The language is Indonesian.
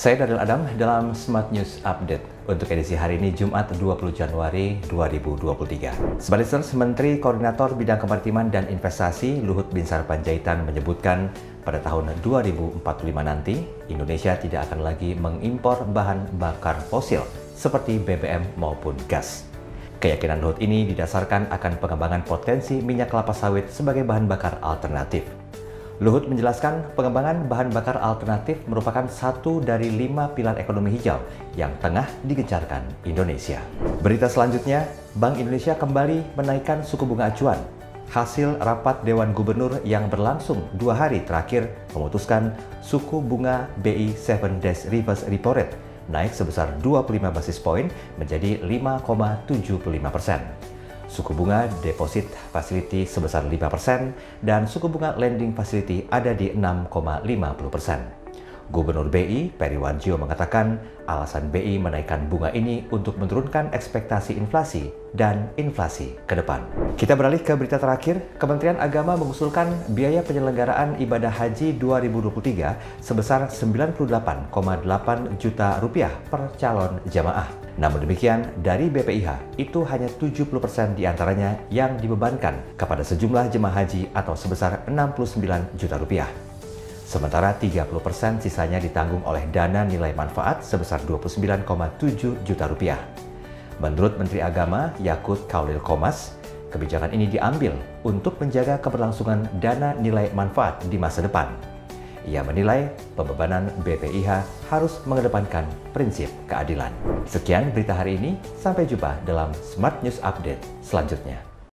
Saya Daryl Adam dalam Smart News Update untuk edisi hari ini Jumat 20 Januari 2023. Sobat listeners, Menteri Koordinator Bidang Kemaritiman dan Investasi Luhut Binsar Panjaitan menyebutkan pada tahun 2045 nanti Indonesia tidak akan lagi mengimpor bahan bakar fosil seperti BBM maupun gas. Keyakinan Luhut ini didasarkan akan pengembangan potensi minyak kelapa sawit sebagai bahan bakar alternatif. Luhut menjelaskan pengembangan bahan bakar alternatif merupakan satu dari 5 pilar ekonomi hijau yang tengah digencarkan Indonesia. Berita selanjutnya, Bank Indonesia kembali menaikkan suku bunga acuan. Hasil rapat Dewan Gubernur yang berlangsung 2 hari terakhir memutuskan suku bunga BI 7 Days Reverse Repo Rate naik sebesar 25 basis poin menjadi 5,75%. Suku bunga Deposit Facility sebesar 5% dan suku bunga Lending Facility ada di 6,50%. Gubernur BI, Peri Warjio mengatakan alasan BI menaikkan bunga ini untuk menurunkan ekspektasi inflasi dan inflasi ke depan. Kita beralih ke berita terakhir. Kementerian Agama mengusulkan biaya penyelenggaraan ibadah haji 2023 sebesar 98,8 juta rupiah per calon jamaah. Namun demikian, dari BPIH itu hanya 70% diantaranya yang dibebankan kepada sejumlah jemaah haji atau sebesar 69 juta rupiah. Sementara 30% sisanya ditanggung oleh dana nilai manfaat sebesar 29,7 juta rupiah. Menurut Menteri Agama Yakut Khalil Qomas, kebijakan ini diambil untuk menjaga keberlangsungan dana nilai manfaat di masa depan. Ia menilai pembebanan BPIH harus mengedepankan prinsip keadilan. Sekian berita hari ini, sampai jumpa dalam Smart News Update selanjutnya.